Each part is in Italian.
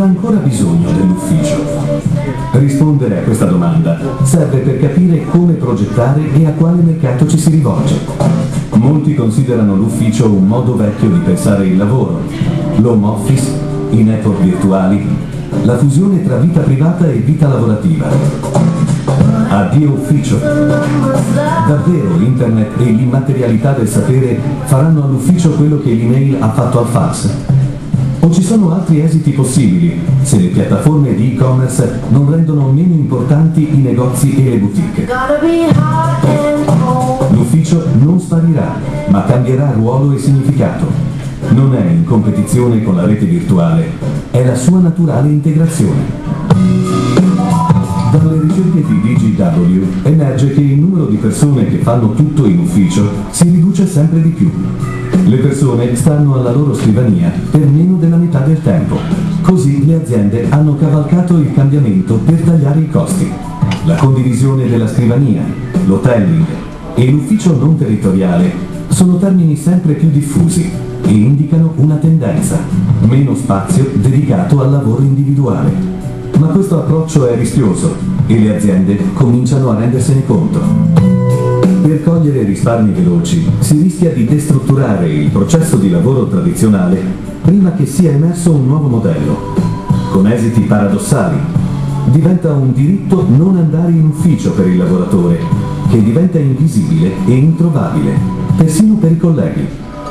ancora bisogno dell'ufficio? Rispondere a questa domanda serve per capire come progettare e a quale mercato ci si rivolge. Molti considerano l'ufficio un modo vecchio di pensare il lavoro, l'home office, i network virtuali, la fusione tra vita privata e vita lavorativa. Addio ufficio? Davvero l'internet e l'immaterialità del sapere faranno all'ufficio quello che l'email ha fatto al fax? O ci sono altri esiti possibili se le piattaforme di e-commerce non rendono meno importanti i negozi e le boutique? L'ufficio non sparirà, ma cambierà ruolo e significato. Non è in competizione con la rete virtuale, è la sua naturale integrazione. Dalle ricerche di DGW emerge che il numero di persone che fanno tutto in ufficio si riduce sempre di più. Le persone stanno alla loro scrivania per meno della metà del tempo. Così le aziende hanno cavalcato il cambiamento per tagliare i costi. La condivisione della scrivania, l'hotelling e l'ufficio non territoriale sono termini sempre più diffusi e indicano una tendenza: meno spazio dedicato al lavoro individuale. Ma questo approccio è rischioso e le aziende cominciano a rendersene conto. Per cogliere risparmi veloci si rischia di destrutturare il processo di lavoro tradizionale prima che sia emerso un nuovo modello, con esiti paradossali. Diventa un diritto non andare in ufficio per il lavoratore, che diventa invisibile e introvabile, persino per i colleghi.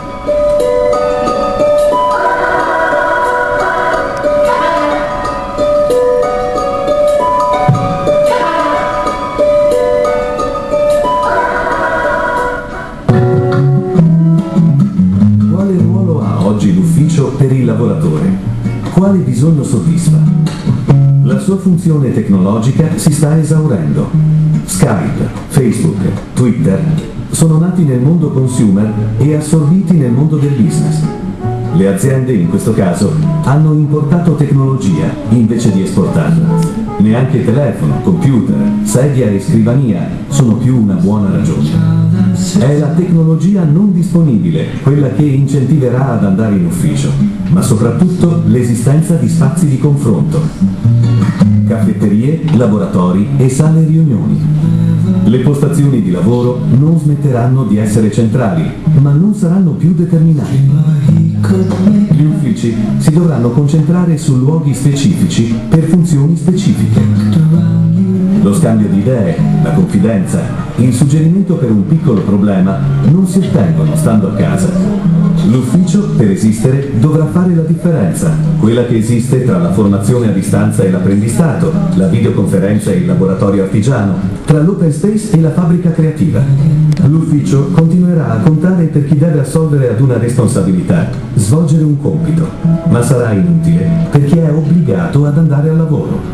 Per il lavoratore. Quale bisogno soddisfa? La sua funzione tecnologica si sta esaurendo. Skype, Facebook, Twitter sono nati nel mondo consumer e assorbiti nel mondo del business. Le aziende in questo caso hanno importato tecnologia invece di esportarla. Neanche telefono, computer, sedia e scrivania sono più una buona ragione. È la tecnologia non disponibile quella che incentiverà ad andare in ufficio, ma soprattutto l'esistenza di spazi di confronto. Caffetterie, laboratori e sale riunioni. Le postazioni di lavoro non smetteranno di essere centrali, ma non saranno più determinanti. Gli uffici si dovranno concentrare su luoghi specifici per funzioni specifiche. Lo scambio di idee, la confidenza, il suggerimento per un piccolo problema non si ottengono stando a casa. L'ufficio, per esistere, dovrà fare la differenza, quella che esiste tra la formazione a distanza e l'apprendistato, la videoconferenza e il laboratorio artigiano, tra l'open space e la fabbrica creativa. L'ufficio continuerà a contare per chi deve assolvere ad una responsabilità, svolgere un compito, ma sarà inutile per chi è obbligato ad andare al lavoro.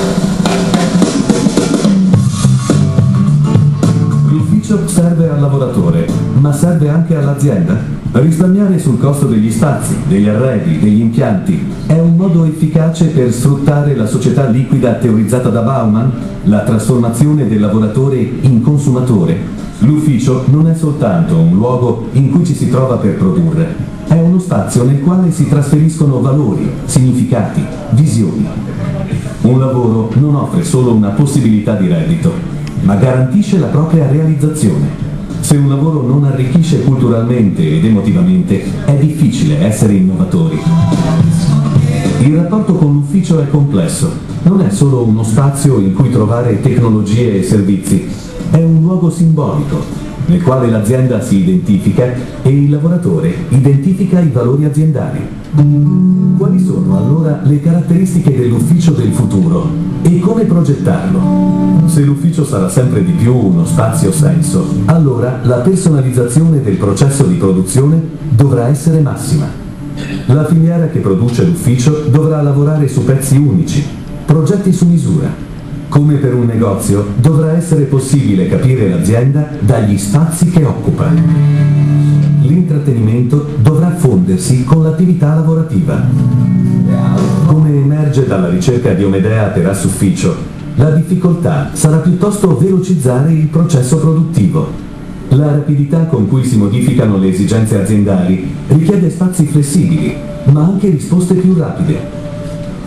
L'ufficio serve al lavoratore, ma serve anche all'azienda. Risparmiare sul costo degli spazi, degli arredi, degli impianti è un modo efficace per sfruttare la società liquida teorizzata da Bauman, la trasformazione del lavoratore in consumatore. L'ufficio non è soltanto un luogo in cui ci si trova per produrre, è uno spazio nel quale si trasferiscono valori, significati, visioni. Un lavoro non offre solo una possibilità di reddito, ma garantisce la propria realizzazione. Se un lavoro non arricchisce culturalmente ed emotivamente, è difficile essere innovatori. Il rapporto con l'ufficio è complesso, non è solo uno spazio in cui trovare tecnologie e servizi, è un luogo simbolico, nel quale l'azienda si identifica e il lavoratore identifica i valori aziendali. Quali sono allora le caratteristiche dell'ufficio del futuro e come progettarlo? Se l'ufficio sarà sempre di più uno spazio senso, allora la personalizzazione del processo di produzione dovrà essere massima. La filiera che produce l'ufficio dovrà lavorare su pezzi unici, progetti su misura. Come per un negozio, dovrà essere possibile capire l'azienda dagli spazi che occupa. L'intrattenimento dovrà fondersi con l'attività lavorativa. Come emerge dalla ricerca di Omedea Terras Ufficio, la difficoltà sarà piuttosto velocizzare il processo produttivo. La rapidità con cui si modificano le esigenze aziendali richiede spazi flessibili, ma anche risposte più rapide.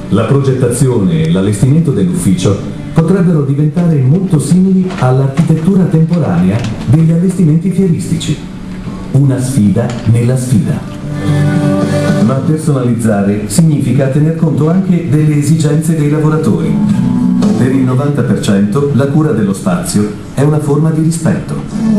La progettazione e l'allestimento dell'ufficio potrebbero diventare molto simili all'architettura temporanea degli allestimenti fieristici. Una sfida nella sfida. Ma personalizzare significa tener conto anche delle esigenze dei lavoratori. Per il 90% la cura dello spazio è una forma di rispetto.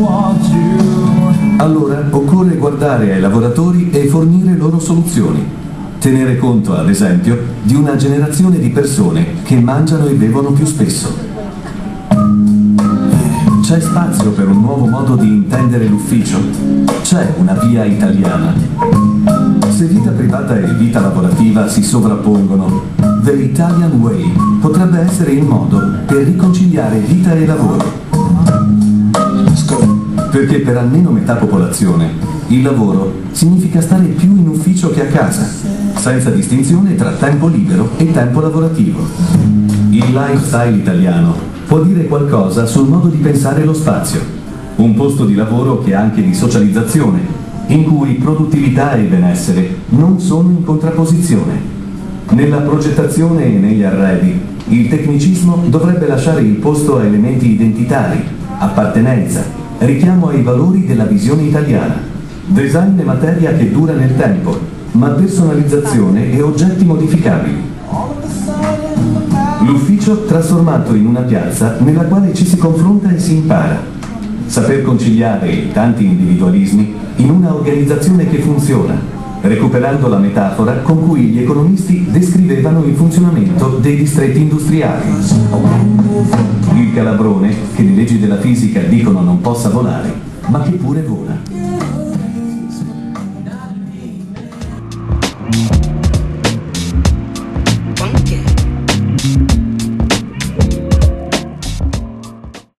Allora occorre guardare ai lavoratori e fornire loro soluzioni. Tenere conto, ad esempio, di una generazione di persone che mangiano e bevono più spesso. C'è spazio per un nuovo modo di intendere l'ufficio? C'è una via italiana? Se vita privata e vita lavorativa si sovrappongono, The Italian Way potrebbe essere il modo per riconciliare vita e lavoro. Perché per almeno metà popolazione il lavoro significa stare più in ufficio che a casa, senza distinzione tra tempo libero e tempo lavorativo. Il lifestyle italiano può dire qualcosa sul modo di pensare lo spazio. Un posto di lavoro che è anche di socializzazione, in cui produttività e benessere non sono in contrapposizione. Nella progettazione e negli arredi, il tecnicismo dovrebbe lasciare il posto a elementi identitari, appartenenza, richiamo ai valori della visione italiana. Design è materia che dura nel tempo, ma personalizzazione e oggetti modificabili. L'ufficio trasformato in una piazza nella quale ci si confronta e si impara. Saper conciliare i tanti individualismi in una organizzazione che funziona, recuperando la metafora con cui gli economisti descrivevano il funzionamento dei distretti industriali. Il calabrone, che le leggi della fisica dicono non possa volare, ma che pure vola.